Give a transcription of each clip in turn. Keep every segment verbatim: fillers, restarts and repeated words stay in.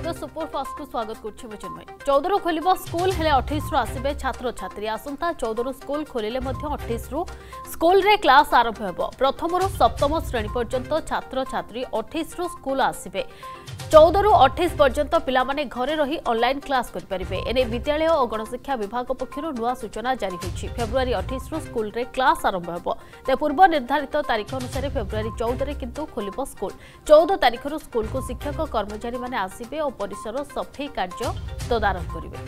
तो सुपरफास्ट को स्वागत कर चिन्मय। चौदह रु खोल स्कूल हेले अठाईस रु आसबे छात्र छात्री। आसंता चौदह रु स्कूल खोलिले मध्य अठाईस रु स्कूल रे क्लास आरंभ हेबो। प्रथम रु सप्तम श्रेणी पर्यंत छात्र छात्री अठाईस रु स्कूल आसबे। चौदह रु अठाईस पर्यंत पिला माने घरे रही ऑनलाइन क्लास करि परिबे। एने विद्यालय और गणशिक्षा विभाग पक्षरु नुवा सूचना जारी होईछि। फेब्रुआरी अठाईस रु स्कूल रे क्लास आरंभ हेबो। ते पूर्व निर्धारित तारीख अनुसार फेब्रुआरी चौदह रे किंतु खोलिबो स्कूल। चौदह तारीख रु स्कूल को शिक्षक कर्मचारी माने आसीबे और परिसर सफाई कार्य तदारख करिवे।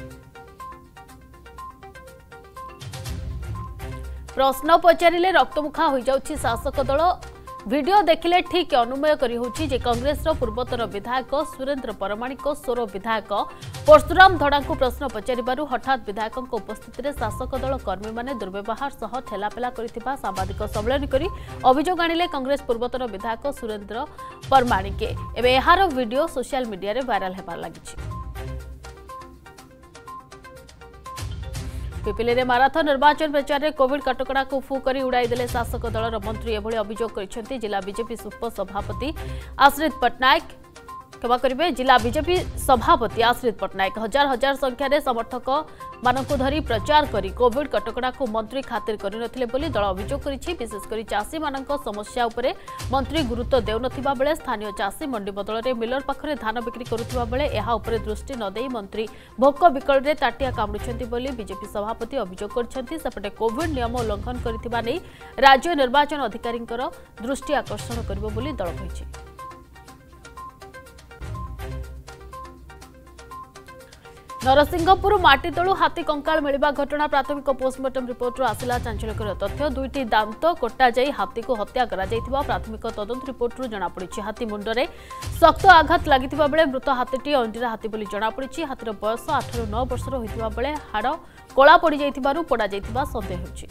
प्रश्न पचारिले रक्तमुखा हो जाउछि शासक दल। वीडियो देखिले ठीक अनुमय करी होछि जे कांग्रेस रो पूर्वतन विधायक सुरेंद्र परमाणिक सोरो विधायक परशुराम धड़ा को प्रश्न पचारिबारु हठात विधायकों उपस्थिति रे शासक दल कर्मी माने दुर्व्यवहार सह ठेलापेला करिथिबा साम्बादिक सम्मेलन करी अभियोग आनिले कांग्रेस पूर्वतन विधायक सुरेंद्र परमाणिक। एबे एहार वीडियो सोशल मीडिया रे वायरल हेबार लागिछि। पिपिली रे माराथन निर्वाचन प्रचार में कोविड कटकड़ा को फू कर उड़ाई देले शासक दलर मंत्री। एभली अभियोग करिसेंती जिला बीजेपी उपसभापति आश्रित पट्टनायक। क्षमा करेंगे, जिला बीजेपी सभापति आश्रित पट्टनायक हजार हजार संख्यार समर्थक मानक धरी प्रचार करी कोविड कटकड़ा को मंत्री खातिर करनथिले बोली दल अभियोग करिछि। विशेषकर चाषी मानक समस्या उपरे मंत्री गुरुत्व देउनथिबा बेले स्थानीय चाषी मंडी बदल रे मिलर पाखरे धान बिक्री करुथिबा बेले एहा उपरे दृष्टि न देई मंत्री भोक बिकल रे ताटिया कामुछंती बोली बीजेपी सभापति अभियोग करछंती। सेपटे कोविड नियम उल्लंघन करिथिबा नै राज्य निर्वाचन अधिकारींकर दृष्टि आकर्षण करिवो बोली दल कहिछि। नरसिंहपुर माटी तलु हाथी कंकाल मिलवा घटना प्राथमिक पोस्टमार्टम रिपोर्ट आसिला चांचल्यकर तथ्य। दुईटी दांत कटा जाई हाथी को हत्या करा जायथिबा प्राथमिक तदंत रिपोर्ट जना पड़िछि। हाथी मुंडरे शक्त आघात लागिथिबा बेले मृत हाथीटी अंडीरा हाथी बोली जना पड़िछि। हाथीर बयस आठ रु नौ वर्षर होइथिबा बेले हाड़ कला पड़ी जायथिबारु पड़ा जायथिबा संदेह होछि।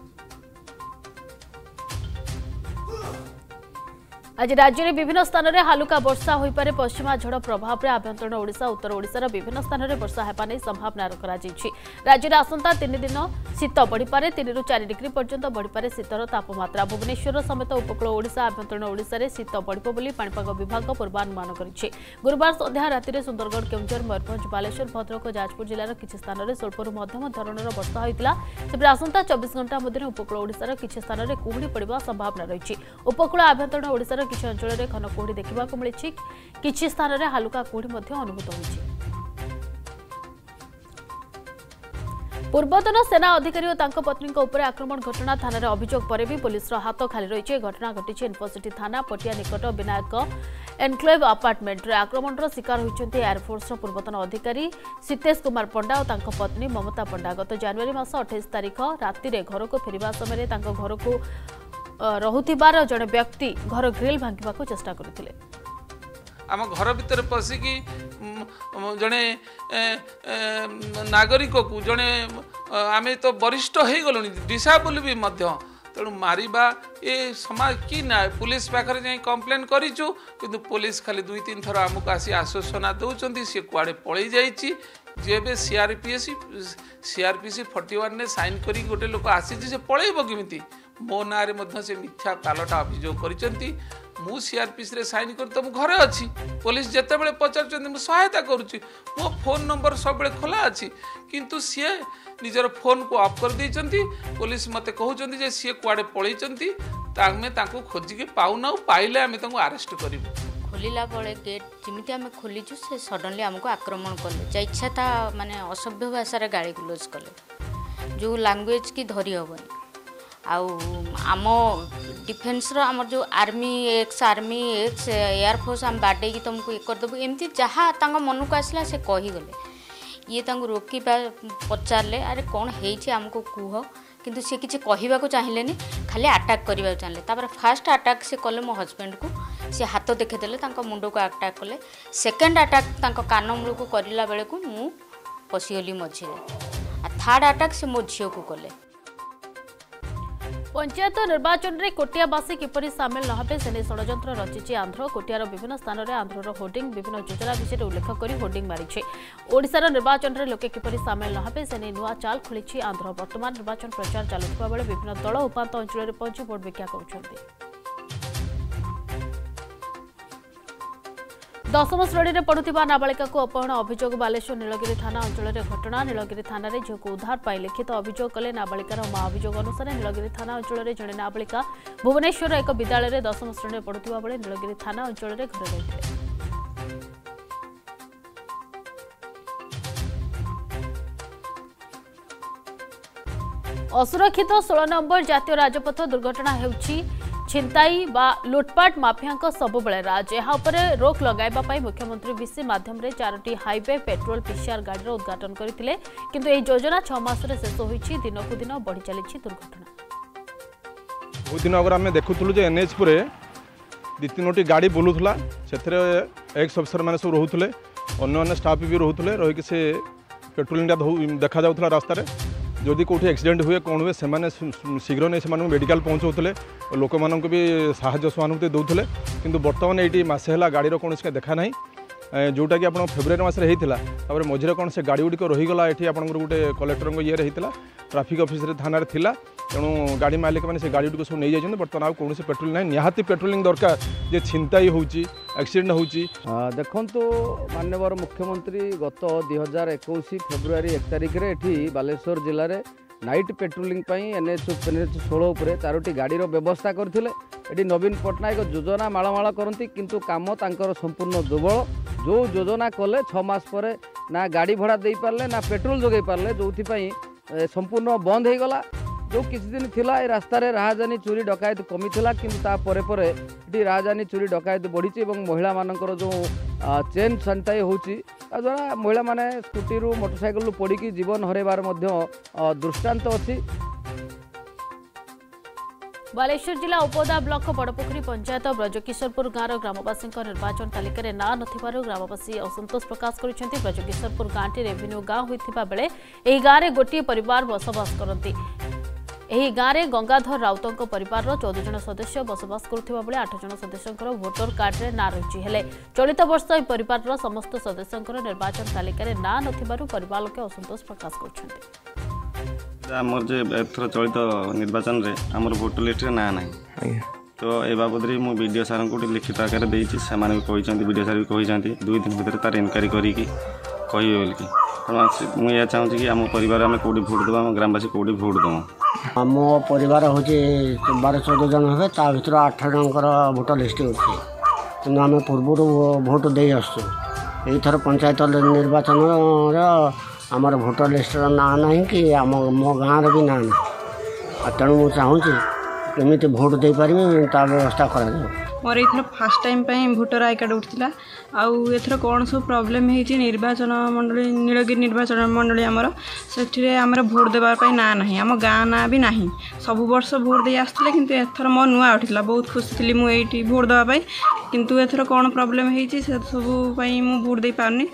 आज राज्य में विभिन्न स्थान में हालुका वर्षा हो पारे। पश्चिमा झड़ प्रभाव में आभ्यंतरण ओडिशा उत्तर ओडिशार विभिन्न स्थान में वर्षा होगा नहीं संभावना रखी। राज्य में आसंता तीन दिन शीत बढ़िपारे। तीन रु चार डिग्री पर्यंत बढ़िपारे शीतर तापमात्रा। भुवनेश्वर समेत उपकूल ओडिशा आभ्यंतरण ओडिशा रे शीत बढ़िब बोली पाणीपाग विभाग पूर्वानुमान करिछि। गुरुवार संध्या राति सुंदरगढ़ केउंझर मयूरभंज बालेश्वर भद्रक जाजपुर जिलार किछि स्थान में स्वल्परू मध्यम धरणर वर्षा होइतिला। तेबे आसंता चौबीस घंटा मध्य उपकूल ओडिशार किछि स्थान में कुहुड़ी पड़िबा संभावना रही। उपकूल आभ्यंतरण ओडिशार किछि अंचल में घन कुहुड़ी देखा मिली। किछि स्थान में हालुका कुहुड़ी अनुभूत होइछि। पूर्वतन सेना अधिकारी और तांको पत्नी उपरे आक्रमण घटना थाना रे अभियोग पर भी पुलिस हाथ खाली रही। घटना घटी इनफोसिटी थाना पटिया निकट विनायक एनक्लेव अपार्टमेंट रे आक्रमण शिकार होइछन्ती एयरफोर्स पूर्वतन अधिकारी सीतेश कुमार पंडा और तांको पत्नी ममता पंडा। गत जनवरी मास अट्ठाईस तारिख राति रे घर को फेरिबा समय तांको घर को रहुथिबार जड़े व्यक्ति घर ग्रिल भांगिबा को चेष्टा करथिले। आम घर भितर पशिकी जड़े नागरिक को जड़े आम तो वरिष्ठ हो गलु डिसेबल भी तेणु मारिबा ये समाज कि ना पुलिस पाखे जाई कंप्लेन करिचु किंतु पुलिस खाली दुई तीन थर आमको आसी आश्वासना दौरान सी कुआड़े पलि जाइए। जे सीआरपीएस सीआरपीसी फोर्टी वन ने साइन करी गोटे लोक आसी से पलैब किमिति मो ना से मिथ्या कालटा अभियोग करिसेंती। मु सीआरपीसी रे साइन कर तो घरे अच्छी पुलिस जिते बड़े पचार सहायता करुच्ची मो फोन नंबर सब खोला अच्छी किंतु सी निजर फोन को ऑफ कर देइचंती। पुलिस मते कहउचंती जे सी कुआडे पळैचंती तामे तांको खोजिके पाउना पाइले आमे तांको अरेस्ट करिबु। खोलिला बळे गेट जिमिति आमे खोलिछु से सडनली हमको आक्रमण कले जा इच्छा था माने असभ्य भाषा रे गाली गुलोज कले जो लैंग्वेज की धरी हबनी आउ आम डिफेन्स रो आम जो army ex army ex air force आम बाडे की तुमको ये करदेबु एमती जहाँ तांको मन को आसला से कही गले। ये तांको रोकी पचारे अरे कौन है आमको कह किंतु सी किसी कहवा को चाहिए खाली अटैक करने चाहिए। तापर फास्ट अटैक से कले मो हजबैंड को सी हाथ देखीदेले मुंड को अटैक कले। सेकेंड अटैक तांको कान मूल को करला बेले को मु पशिगली मझे। थर्ड अटैक से मो झील को कले। पंचायत निर्वाचन में कोटियावासी किपरि सामिल न हेबे से षड्यंत्र रचिछि आंध्र। कोटियार विभिन्न स्थान में आंध्रर होर्डिंग विभिन्न योजना विषय उल्लेख कर होर्डिंग मारिछि। ओडिशार निर्वाचन में लोके किपरि सामिल न हेबे से नुआ चाल खोलिछि आंध्र। वर्तमान निर्वाचन प्रचार चलुवा बेले विभिन्न दल उपात अंचल में पहुंची भोट भिक्षा करुछन्ति। दशम श्रेणी में पढ़ुवा नाबालिका को अपहरण अभियोग बालेश्वर नीलगिरी थाना अंचल घटना नीलगिरी थाना झील को उद्धार पर लिखित अभियोग कले नाबालिकार मां अभियोग अनुसार नीलगिरी थाना अंचल जड़े नाबालिका भुवनेश्वर एक विद्यालय में दशम श्रेणी में पढ़ुवा बेले नीलगिरी थाना अंचल घर रही असुरक्षित षोल नंबर जातीय राजपथ दुर्घटना हेउछि छिंताई बा लुटपाट माफिया सबुबले राज यह रोक लगाइबा मुख्यमंत्री विसी माध्यम रे चारोटी हाईवे पेट्रोल पीसीआर गाड़ी उद्घाटन करथिले किंतु एही योजना छह मास रे शेष होईछि दिनकु दिन बढ़ी चलीछि दुर्घटना। बहुत दिन अगर आम देखुलु जे एनएच पर दी तीनोटी गाड़ी बुलूला से एक्स अफिसर मैंने सब रोते अन्य स्टाफ भी रोते रहीकि से पेट्रोलिंग देखा जाऊला रास्तार जदि कौटी एक्सीडेंट हुए कौन हुए से शीघ्र नहीं से मेडिकल पहुँचाऊे लोक मानक भी साहाय्य सहानुभूति दूसरे किंतु बर्तमान ये मसे है गाड़ी कौन देखा ना जोटा कि आप फेब्रुआरी मसरे होता मझे कौन से गाड़ी गुड़िक रहीगला ये आप गोटे कलेक्टर ये होता ट्राफिक ऑफिस थाना थिला तेणु गाड़ी मालिक मैंने से गाड़ी सब नहीं जाइए बर्तमान कौन से पेट्रोल ना निहाती पेट्रोलिंग दरकार जे छिंताई होची एक्सीडेंट होची। देखु माननीय मुख्यमंत्री गत दुई हजार इक्कीस फेब्रुआरी एक तारिख रे एठी बालेश्वर जिले में नाइट पेट्रोलिंग एनएच एनएच षोलह चारोटी गाड़ी व्यवस्था करथिले एटी नवीन पट्टनायक योजना मालमाल करती किंतु काम तांकर संपूर्ण दुर्बल जो योजना कले छः मास पर ना गाड़ी भड़ा दे पारे ना पेट्रोल जोगे पारे जो संपूर्ण बंद हो गला जो किसी दिन थिला ए रास्तार राहजानी चोरी डकायत कमी थिला किंतु ता परे परे एटी राहजानी चोरी डकायत बढ़ी महिला मानकर जो चेन छांटाई होची द्वारा महिला माने स्कूटी रु मोटरसाइकल पड़ी जीवन हरैबार दृष्टांत अच्छी। बालेश्वर जिला उपदा ब्लॉक बड़पोखरी पंचायत ब्रजकिशोरपुर गाँव ग्रामवासी निर्वाचन तालिका रे ना नथिबारु ग्रामवासी असंतोष प्रकाश करिसेंति। ब्रजकिशोरपुर गाँटी रेवेन्यू गाँव होइथिबा बेले एही गाँव रे गोटिए परिवार बसवास करती। एही गाँव रे गंगाधर राउतଙ୍କ परिवार चौदह जन सदस्य बसवास करुथिबा बेले आठ जन सदस्यंकर भोटर कार्ड रे ना रहिछि हेले चलित वर्ष एही परिवार समस्त सदस्यंकर निर्वाचन तालिका रे ना नथिबारु परिवार लोके असंतोष प्रकाश करछन्ति। आमर जे एथर चलित निर्वाचन रे आमर भोटर लिस्ट रे ना नाही तो ए बाबद रे मु वीडियो सार को लिखित आकार देछि से माने कहिसंती वीडियो सार भी कहिसंती दुई दिन भीतर तार इनक्वारी करी कि कहिबे बोल कि मु या चाहूँ कि आम परिवार आम कौटी भोट देव आम ग्रामवासी कौटी भोट देव आम परिवार हूँ बारह चौदह जन हे ता भर आठ जनकर भोटर लिस्ट अच्छे कि आम पूर्व भोट दे आसर पंचायत निर्वाचन आमर भोटर लिस्ट ना ना कि आम मो गाँव भी ना ना तेणु मुझे चाहूँगी केमी भोट दे पारि ता व्यवस्था करा मोर एथर फास्ट टाइम पे भोटर आई कार्ड उठा आउ एथर कौन सब प्रोब्लेम है निर्वाचन मंडली नीलगिरी निर्वाचन मंडली आमर से आमर भोट देवाई ना ना आम गाँ ना भी ना सब वर्ष भोट दे आसते कि एथर मो नुआ उठा बहुत खुशी थी मुझे भोट देवाई किंतु एथर कौन प्रोब्लेम है सब मु भोट दे पारनी।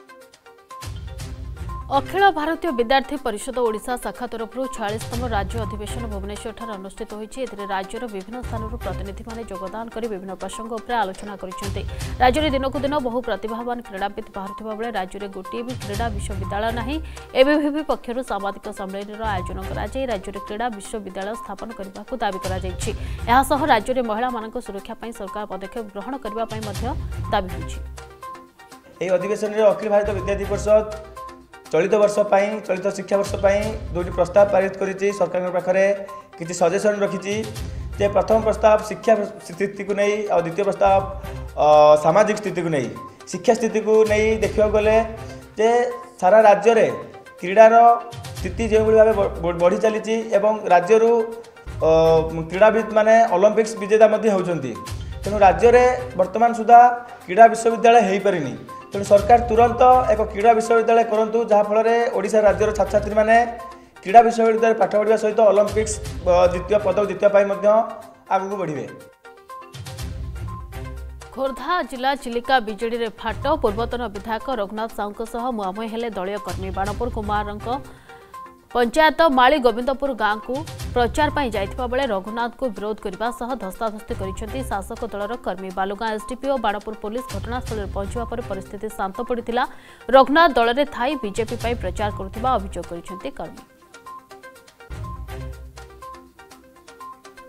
अखिल भारतीय विद्यार्थी परिषद ओडिशा शाखा तरफ छियालीसतम राज्य अधिवेशन भुवनेश्वर ठार अनुष्ठित होइछि। एथिरे राज्यर विभिन्न स्थानरू प्रतिनिधि माने योगदान करी विभिन्न प्रसंग उपर आलोचना करिसेंति। राज्य दिनकु दिन बहु प्रतिभावान क्रीड़ाविद बाहरुथिबा बेले राज्य में गोटे भी क्रीड़ा विश्वविद्यालय नाही। एबीवीपी पक्षरु सामाजिक सम्मेलन आयोजन करा जाय राज्य में क्रीड़ा विश्वविद्यालय स्थापन करबाकू दाबी करा जायछि। एहा सह राज्य में महिला मानक सुरक्षा पई सरकार पदक्षेप ग्रहण करबा पई मध्य दाबी होइछि। एही अधिवेशन रे अखिल भारतीय विद्यार्थी परिषद चलित वर्ष चलित शिक्षा वर्ष दुईटी प्रस्ताव पारित करिछि। सरकार पाखरे किछि सजेशन रखिछि जे प्रथम प्रस्ताव शिक्षा स्थिति को नहीं और द्वितीय प्रस्ताव सामाजिक स्थिति को नहीं शिक्षा स्थिति को नहीं देखा गले जे सारा राज्य रे क्रीडार स्थिति जो भाव बढ़ी चली एवं राज्य क्रीड़ाविद माने ओलंपिक्स विजेता होती तेणु राज्य में वर्तमान सुधा क्रीड़ा विश्वविद्यालय हो पारिनी तेणु सरकार तुरंत एक क्रीड़ा विश्वविद्यालय करूँ जहाँफल ओडिशा राज्यर छात्र छात्री मैंने क्रीड़ा विश्वविद्यालय पाठ पढ़ा सहित ओलंपिक्स द्वितीय पदक द्वितीय आगू बढ़े। खोर्धा जिला चिलिका बिजेडी रे फाट पूर्वतन विधायक रघुनाथ साहू मुहांमुही हेले दलीय कर्मी बाणपुर कुमार पंचायत माली गोविंदपुर गाँव को प्रचार पर जाइथिबा बेले रघुनाथ को विरोध करने सह धस्ताधस्ती करिसेंति शासक दलर कर्मी। बालुगाँ एसडीपी और बाणपुर पुलिस घटनास्थल पहुंचवा पर परिस्थिति शांत पड़ता। रघुनाथ दल में थाई बीजेपी पर प्रचार करुथिबा अभियोग करिसेंति कर्मी।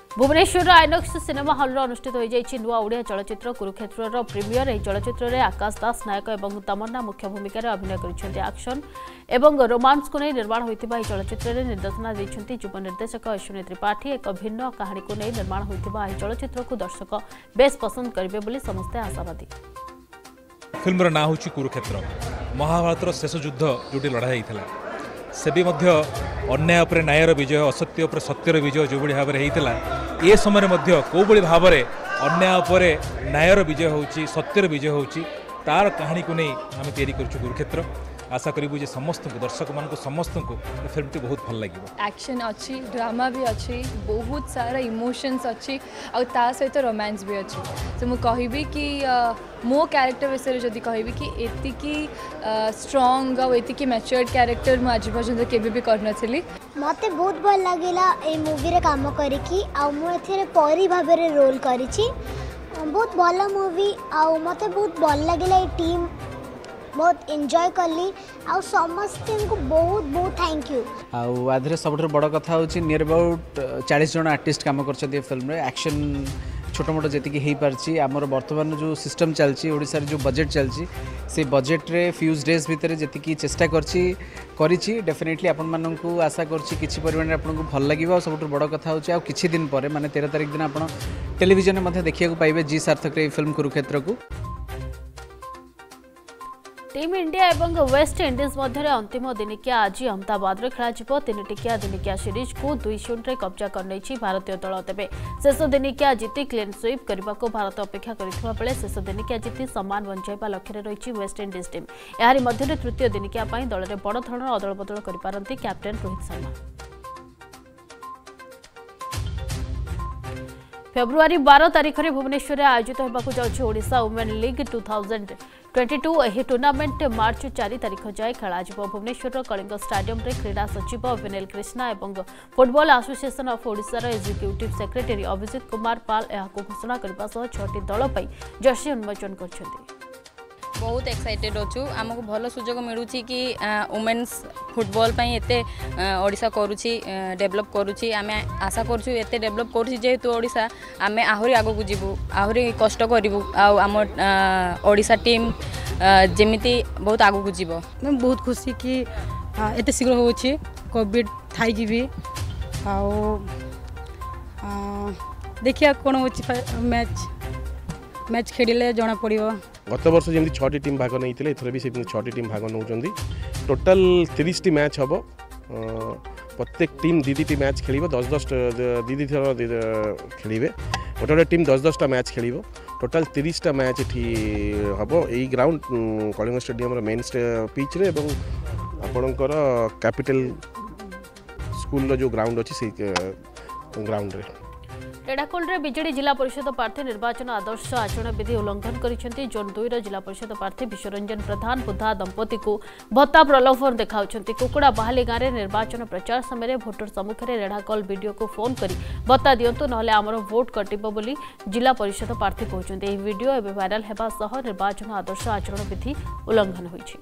भुवनेश्वर आइनक्स सिनेमा हल अनुष्ठित हो नुआ ओडिया चलचित्र कुरुक्षेत्र प्रीमियर ଏହି ଚଳଚ୍ଚିତ୍ରରେ आकाश दास नायक और तमन्ना मुख्य भूमिका अभिनय कर एक्शन और रोमांस को नहीं निर्माण होता यह चलचित्र में निर्देशना देते युव निर्देशक अश्विनी त्रिपाठी एक भिन्न कहानी को नहीं निर्माण होता यह चलचित्र को दर्शक बेस पसंद करेंगे समस्ते आशावादी। फिल्म ना हूँ कुरुक्षेत्र महाभारतर शेष युद्ध जोटी लड़ाई होता से भी मध्य अन्याय उपर न्यायर विजय असत्य उपर सत्यर विजय जो भाव में होता ए समय कौ भाव में अन्याय उपर न्यायर विजय होची सत्यर विजय होची तार कहानी को नहीं आम तैयारी कर कुरुक्षेत्र आशा करूँ जे समस्त दर्शक मान समस्त को फिल्म टी बहुत भल लगे। एक्शन अच्छी ड्रामा भी अच्छी बहुत सारा इमोशंस अच्छी और ता सहित रोमांस भी अच्छी तो मुझे कहबी कि मो कैरेक्टर विषय जदि कहबी कि एतिकी स्ट्रॉन्ग और एतिकी मैच्योर्ड कैरेक्टर मुझे आज पर्यंत केबे भी कर नथिली। मते बहुत भल लागेला ए मूवी रे काम करिकी आ मु एथिरे परी भाबे रे रोल करिछि बहुत भल मूवी आ मते बहुत भल लागेला ए टीम बहुत एंजॉय करली आ समस्त को बहुत बहुत थैंक यू। आ आधरे सबठर बड़ कथा होची नियर अबाउट चालीस जन आर्टिस्ट काम करछथि फिल्म रे एक्शन छोट मोट जेतिकी हेई पारछि आमर वर्तमान जो सिस्टम चलछि ओडिसा जो बजेट चलछि से बजेट रे फ्यूज डेज भितर जेतिकी चेष्टा करछि करिछि डेफिनेटली आपण मानन को आशा करछि किछि परिमाण रे आपन को भल लागिबा सबठर बड़ कथा होछि आ किछि दिन परे माने तेरह तारिख दिन आपण टेलीविजन में मध्ये देखिया को पाइबे जी सार्थक रे फिल्म कुरुक्षेत्र को। टीम इंडिया एवं वेस्ट इंडीज मध्य अंतिम दिनिकिया आज अहमदाबाद में खेल तीन टिकिया दिनिकिया सीरीज को दुई शून्य कब्जा कर भारतीय दल तेज शेष दिनिकिया जीति क्लीन स्वीप करने को भारत अपेक्षा करथिबा बेले शेष दिनिकिया जीति सम्मान बंचाइबा लक्ष्य रही वेस्ट इंडीज टीम यारी मध्य तृतीय दिनिकिया दल में बड़ धरण अदल बदल कर कैप्टेन रोहित शर्मा। फेब्रुआरी बारह तारिख में भुवनेश्वर में आयोजित होगाकू जाउछि Odisha women league two thousand twenty two यह टूर्नामेंट मार्च चार तारिख जाए खेल भुवनेश्वर कलिंग स्टाडियम रे क्रीडा सचिव विनेल कृष्णा और football association of Odisha executive secretary Abhijit Kumar Pal यहां घोषणा करने छठी दल पर जर्सी उन्मोचन कर बहुत एक्साइटेड अच्छु आमको भल सुजोग मिलूँ कि वुमेन्स फुटबॉल पई एते ओडिशा करुछि डेवलप करुछि आमे आशा करछु एते डेवलप करुछि जेहेतु ओडिशा आमे आहुरी आगो को जीवु आहुरी कष्ट करिवु आ आम ओडिशा टीम जेमिति बहुत आगो को जीवो। मैं बहुत खुशी कि एते शीघ्र होछि कोविड थाई कि भी आ देखिया कोन होछि मैच मैच खेलिले जना पड़िबो। गत वर्ष जमी छटी टीम भाग नहीं एथर भी छटी टीम भाग नौ टोटाल तीस टी मैच हम प्रत्येक टीम दी दी मैच खेल दस दस दी दी थर खेल गोटे गोटे टीम दस दसटा मैच खेल टोटाल तीस टा मैच ये हम यही ground Kalinga stadium main pitch रे आपणकर कैपिटल स्कूल जो ग्राउंड अच्छी से ग्राउंड रे रेढ़ाखोल में बीजेडी जिला परिषद प्रार्थी निर्वाचन आदर्श आचरण विधि उल्लंघन करछन्ति जोन दुई जिला परिषद प्रार्थी विश्वरंजन प्रधान बुधा दंपति को भत्ता प्रलोभन देखाउछन्ति कुकुड़ा बहाली गाँव में निर्वाचन प्रचार समय भोटर सम्मुख में रेढ़ाखोल वीडियो को फोन करी भत्ता दियंतु नहले आमर भोट कटिबो बोली जिला परिषद प्रार्थी कहउछन्ति एही वीडियो एबे वायरल हेबा सह निर्वाचन आदर्श आचरण विधि उल्लंघन होइछि।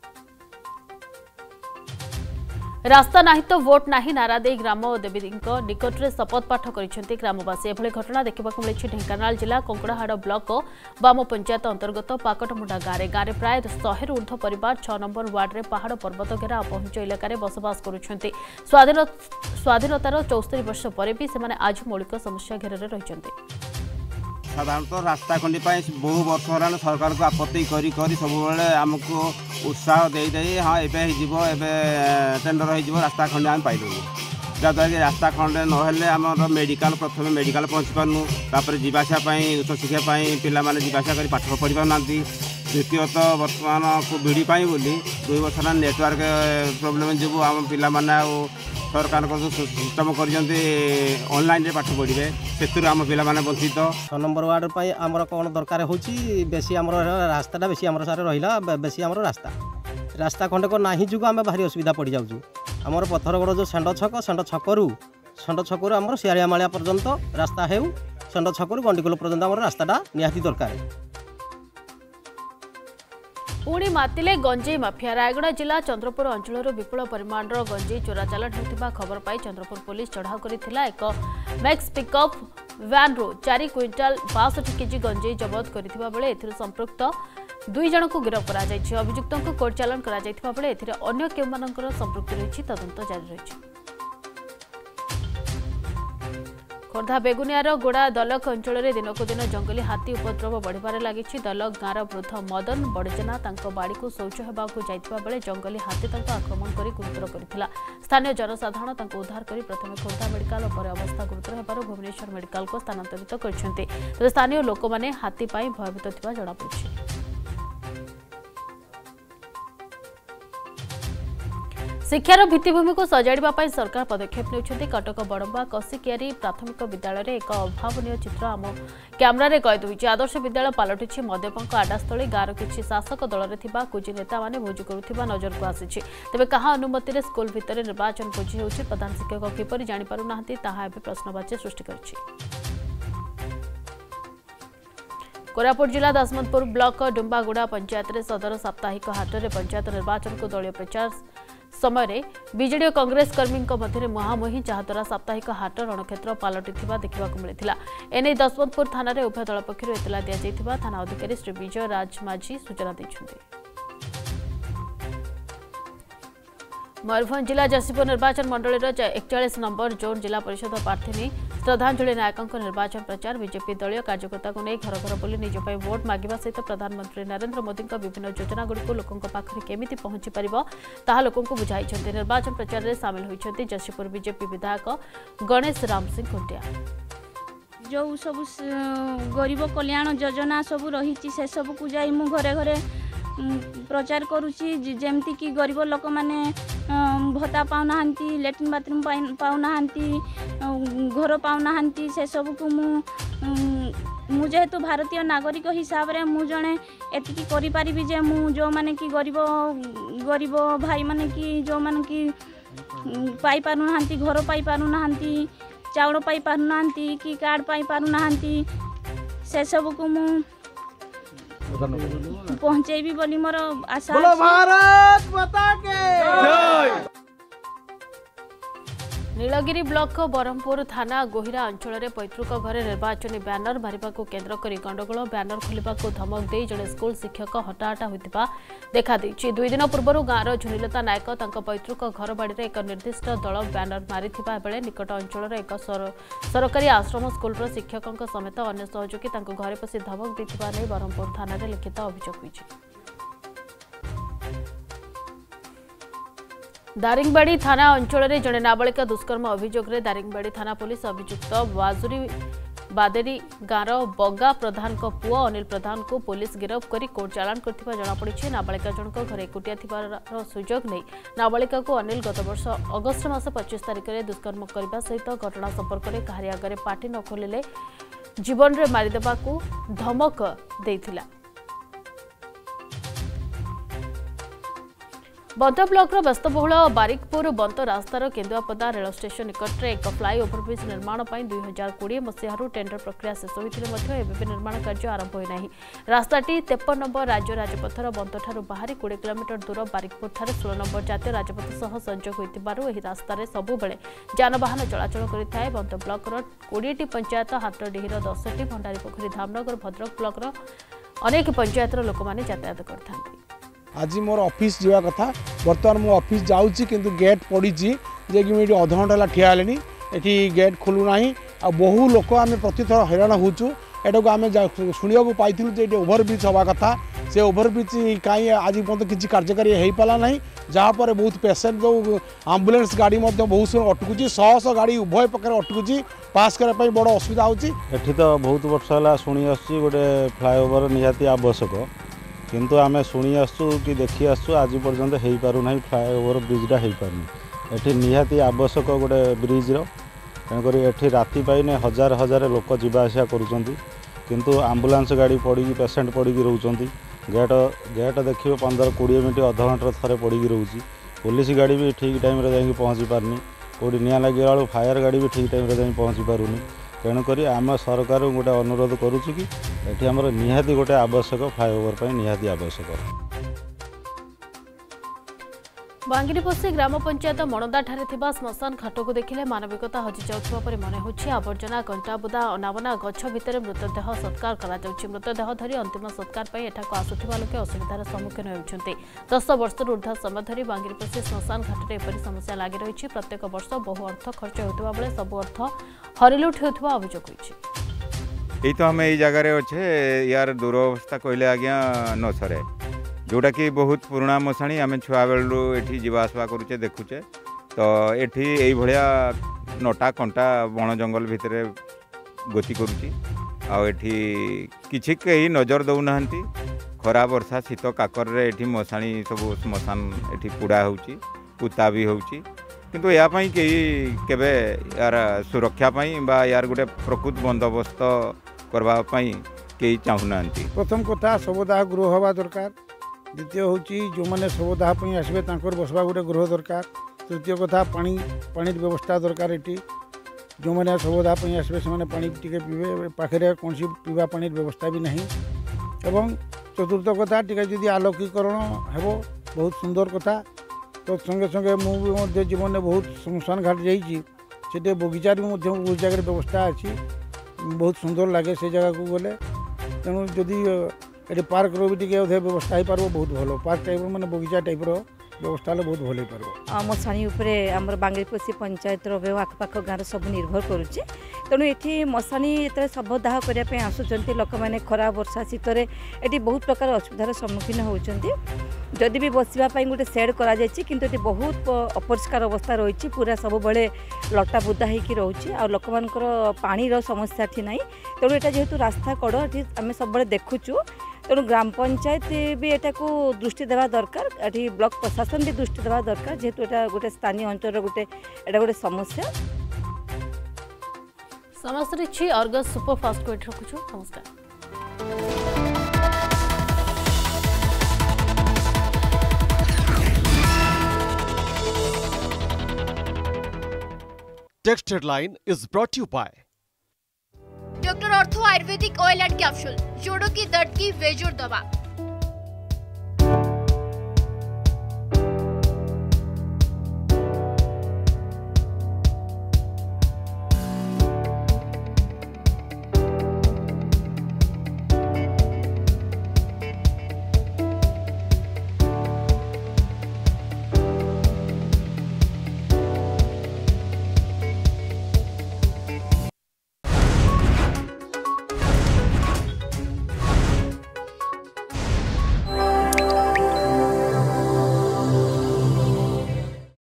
रास्ता नहीं तो वोट नहीं नारा दे ग्राम देवी निकट में शपथ पाठ कर ग्रामवासी एभली घटना देखा मिली ढेंकानाल जिला कंकड़ाहाड़ ब्लॉक बाम पंचायत अंतर्गत पाकटमुंडा गाँव गाँव प्राय शहे ऊर्ध्व परिवार छह नंबर वार्ड में पहाड़ पर्वत घेरा अपहंच इलाकार बसवास करुछन्ति। स्वाधीन स्वाधीनतार चौस्तरी वर्ष पर भी से आज मौलिक समस्या घेर रही साधारणतः रास्ता खंडी बहु वर्ष होगा सरकार को आपत्ति करी करी सब आमको उत्साह दे दे हाँ एवं टेंडर हो रास्ता खंडे आम पाइलु जहाँद्वारा कि रास्ता खंडे नहेले आम मेडिकल प्रथम मेडिकल पहुँची पार्नु तापर जीवासा उच्च शिक्षा पिला जीवासा कर पाठ पढ़ी पाना द्वितीयत बर्तमान कोविड बोली दुई वर्ष नेटवर्क प्रोब्लेम जो आम पिला सरकार जो सिस्टम करनलाइन पाठ पढ़े से आम पिला वंचित छः नंबर वार्ड पर आमर कौन दरकार हो बेसी आम रास्ता बेसी आम सारे रहा बेसी आम रास्ता रास्ता खंडक ना जो आम भारी असुविधा पड़ जाऊँ आमर पत्थरगढ़ जो षेंड छक षेंड छकू षेंड छकू आम सियाड़ियामालिया पर्यंत रास्ता हो षेंड छकू गंडिकोल पर्यंत आम रास्ताटा निहाती दरकार। पुणी मातिले गंजेई माफिया रायगड़ा जिला चंद्रपुर अंचल विपुल परिमाण गंजेई चोरा चालाण होता खबर पाई चंद्रपुर पुलिस चढ़ाऊ करथिला एक मैक्स पिकअप वैन रो चार क्विंटाल बासठ केजी गंजेई जबत करथिबा बेले एथिर संपृक्त दुई जन को गिरफ्त करा जायछि अभियुक्तों को कोर्ट चालाण करा जायथिबा बेले एथिर अन्य केउमानकर संपृक्ति रहिछि तदंत जारी रहिछि। खोर्धा बेगुनियार गोड़ा दलक अंचल में दिनक दिन जंगली हाथी उपद्रव बढ़िबार लागिछि दलक गाँवर वृद्ध मदन बड़जेना तांको बाड़ी को शौच होबाकू जाइथिबा बेले जंगली हाथी तांको आक्रमण करी गुरुतर करथिला स्थानीय जनसाधारण तांको उद्धार करी प्रथमे खोर्धा मेडिकल और अवस्था गुरुतर हेबारु भुवनेश्वर मेडिकल को स्थानांतरित करछन्ते तबे स्थानीय लोक माने हाथी पाई भयभीत थिबा जणा पड़छि। शिक्षार भित्तिभूमि को सजाड़ा सरकार पदक्षेप नेउछन्ति कटक बड़म्बा कसिकियारी प्राथमिक विद्यालय एक अभावनीय चित्र आम क्यामेरा कैद होइछि आदर्श विद्यालय पलटिछि मद्यपंक आडास्थली गाँवर किछि शासक दल में कुजी नेता माने भोजी करुथिबा नजर को आसिछि तेबे कहा अनुमति रे स्कूल भितर निर्वाचन भोजी होउछि प्रधान शिक्षक किपरि जानि पारु नाहंती ताहा एबे प्रश्नवाची सृष्टि करछि। कोरापुट जिला दशमंतपुर ब्लॉक डुम्बागुड़ा पंचायत रे सदर साप्ताहिक हाट में पंचायत निर्वाचन को दलीय प्रचार समय बीजेडी और कांग्रेस कर्मी मध्य मुहांमुही जहाद्वारा साप्ताहिक हाट रणक्षेत्र पलटि देखा मिलता एने दशमंतपुर थाना उभय दल पक्ष एतला दि थाना अधिकारी श्री विजय राज माझी सूचना देते। मयूरभंज जिला जसीपुर निर्वाचन मंडल एकचाश नंबर जोन जिला परिषद प्रार्थी श्रद्धांजलि नायकों निर्वाचन प्रचार बीजेपी दलीय कार्यकर्ता को नहीं घर घर बुली निज वोट मांगा सहित प्रधानमंत्री नरेंद्र मोदी विभिन्न योजना गुड़ी लोकों पाखे केमिति पहुंची पारिबो ताहा लोकों को बुझाई निर्वाचन प्रचार में सामिल होइछन्ति जसीपुर बीजेपी विधायक गणेश राम सिंह खुंटिया। जो सब गरीब कल्याण योजना सब रही से सब को जाई मु घरे घरे प्रचार करुची जेमती कि गरीब लोक माने भत्ता पाउना हांती लैट्रिन बाथरूम पाउना हांती घर पाउना हांती से सब को मु मु जेहेतु भारतीय नागरिक हिसाब रे मु जणे एतिकी करि परिबी जे मु जो माने कि गरीब गरीब भाई माने कि जो माने कि पाई पारु नाहांती घर पाई पारु नाहांती चाउल पाई पारु नाहांती कि कार्ड पाई पारु नाहांती से सब को मु पहुंचेबी बोली मोर आशा। बोलो भारत माता के। नीलगिरी ब्लॉक बरहमपुर थाना गोहिरा अंचल में पैतृक घरे निर्वाचन ब्यानर मारिबा को केन्द्र करी गंडगोल ब्यानर खोलिबा को धमक दे जड़े स्कूल शिक्षक हटाहटा होता देखा देछि। दुई दिन पूर्व गाँवर झुनिलता नायक तांको पैतृक घर बाड़ी एक निर्दिष्ट दल ब्यानर मारिथिबा बेले निकट अंचल एक सरकारी आश्रम स्कूल शिक्षकों समेत अन्य सहयोगी तांको घरे पसी धमक देथिबा नै बरहमपुर थाना रे लिखित अभियोग होइछि। दारिंगबाड़ी थाना अंचल में जड़े नाबालिका दुष्कर्म अभियोग में दारिंगबाड़ी थाना पुलिस अभियुक्त बाजुरी बादेरी गाँवर बगा प्रधान को पुओ अनिल प्रधान को पुलिस गिरफ्त कर कोर्ट चालाण कर जमापड़ी नाबालिका जनक घर एकुटिया थिबार सुजोग नहीं नाबालिका को अनिल गत वर्ष अगस्ट मास पच्चीस तारिख में दुष्कर्म करने सहित घटना संपर्क में काहारी आगे पाटी न खोलिले जीवन में मारिदेवा धमक देइथिला। बंत ब्लॉक व्यस्तबहुल बारिकपुर बंत रास्तार केन्दुआपदा रेल स्टेशन निकट में एक फ्लाईओवर ब्रिज निर्माण पर दुई हजार कोड़े मसीह टेंडर प्रक्रिया शेष होते एवं निर्माण कार्य आरंभ होना रास्ताटी तेपन नंबर राज्य राजपथर बंतर बाहरी कोड़े किलोमीटर दूर बारिकपुर ठारे षोल नंबर जातीय राजपथ सह संजोग होती रास्तार सबुबले जानवाहन चलाचल करें बंत ब्लॉकर कोड़े पंचायत हाटडीहर दसटी भंडारी पोखरी धामनगर भद्रक ब्लॉकर अनेक पंचायतर लोक मैंने यातायात करते। आज मोर ऑफिस जावा कथा बर्तमान मु ऑफिस जाऊँगी किंतु गेट पड़ी जे कि मुझे अध घंटा ठिया हेली एटी गेट खोलू ना आ बहु लोक आम प्रतिथर हैरान होचु एटा आम शुणा पाई जे ओभरब्रिज हवा कथा से ओभरब्रिज कहीं आज पर्यटन किसी कार्यकारी हो पाला ना जहाँपर बहुत पेसेंट जो आम्बुलेंस गाड़ी बहुत समय अटकुची शह शह गाड़ी उभय पक्ष अटकुची पास करने बड़ असुविधा होती तो बहुत वर्ष है शुणी आसुची गोटे फ्लाईओवर निहाती आवश्यक किंतु आम शुणी आसु कि देखी आसु आज पर्यंत हो पारना फ्लाईओवर ब्रिजटा हो पारनी एठी निहाती आवश्यक गोटे ब्रिज्र तेणुक एठी राति पाइने हजार हजार लोक जावासिया करुँच किंतु आम्बुलांस गाड़ी पड़ी पेसेंट पड़ी रोच गेट गेट देखिए पंद्रह कोड़े मिनट अध घंटे थरे पड़ी रोचे पुलिस गाड़ी भी ठीक टाइम जा पहुँची पारनी कौटी निआ लगे बेलू फायर गाड़ी भी ठीक टाइम जा पहुँची पारुनी तेणुक आम सरकार गोटे अनुरोध करुचु कि एठी आमर निहाती गोटे आवश्यक फ्लाईओवर निहाती आवश्यक। बांगिरीपोषी ग्राम पंचायत मणदाठारे थिबा श्मशान घाट को देखिले मानविकता हजि जाउथबा परि मने होछि। आवर्जना कंटाबुदा अनावना गछ भितर मृतदेह सत्कार करा जाउछि। मृतदेह धरी अंतिम सत्कार पई एठाको आसुथिबा लोके असुविधार सम्मुखीन हेउछन्ते। दस वर्ष ऊर्ध्व समय धरी बांगिरीपोषी श्मशान घाटरे एपरि समस्या लागि रहिछि। प्रत्येक वर्ष बहु अर्थ खर्च हेउथबा बेले सब अर्थ हरिलुट हेउथबा अभियोग होइछि। एई तो हमें एई जगह रे अछि यार दुरवस्था कहले आज्ञा न सरे जोटा कि बहुत पुराना मशाणी आम छुआ बेलू ये जावासवा करुचे देखुचे तो ये यही भाया नटा कंटा बण जंगल भितर गति करुची आठी किसी कहीं नजर दौना खरा वर्षा शीत काकर ये मशाणी सब श्मशान ये पुड़ा होची पुता भी होची किंतु यापाई कहीं केबे यार सुरक्षा पाई बा यार गोटे प्रकृत बंदोबस्त करवाई कहीं चाहूना। प्रथम कथा सबदाह गृह हवा दरकार। द्वितीय हूँ जो मैंने शवदाह आसवे बसवा गोटे गृह दरकार। तृतीय कथा पानी पानी व्यवस्था दरकार। ये जो मैंने शवदाह आसवे से पानी टिके पीबे पाखे कौन पीवा पानी व्यवस्था भी नहीं। एवं चतुर्थ कथा टिके जदि आलोकीकरण हेबो बहुत सुंदर कथा। तो संगे संगे मुझे जीवन में बहुत श्मशान घाट जाइए बगीचार भी बहुत जगह व्यवस्था अच्छी बहुत सुंदर लगे से जगह को गले तेणु जदि ये पार्क रो भी टिके व्यवस्था हो पार बहुत भल पार्क टाइप मैंने बगीचा टाइप व्यवस्था बहुत भल हो पार। मशाणी उपरे आमर बांगिरीपोषी पंचायत आखपाख गाँव सब निर्भर करुचे तेणु ये मशाणी जो शवदाह करने आसुँच लोक मैंने खरा वर्षा शीतर ये बहुत प्रकार असुविधार सम्मुखीन होती। जदि भी बसवाई गोटे सेड करा किंतु ये बहुत अपरिष्कार अवस्था रही पूरा सब बड़े लटा बुदा होकर रोचे आ लोक मानकर पानीर समस्या थी ना तेणु यहाँ जेहेतु रास्ता कड़ ये आम सब देखुचु तेणु ग्राम पंचायत भी एटा को दृष्टि देवा दरकार। ये ब्लॉक प्रशासन भी दृष्टि देवा दरकार जेहेतु एटा गोटे स्थानीय अंचल गोटे एटा गोटे समस्या। समस्त अर्गस सुपरफास्ट को रखुछु। नमस्कार। Text headline is brought to you by doctor ortho ayurvedic oil and capsule जोड़ों की दर्द की बेजोड़ दवा।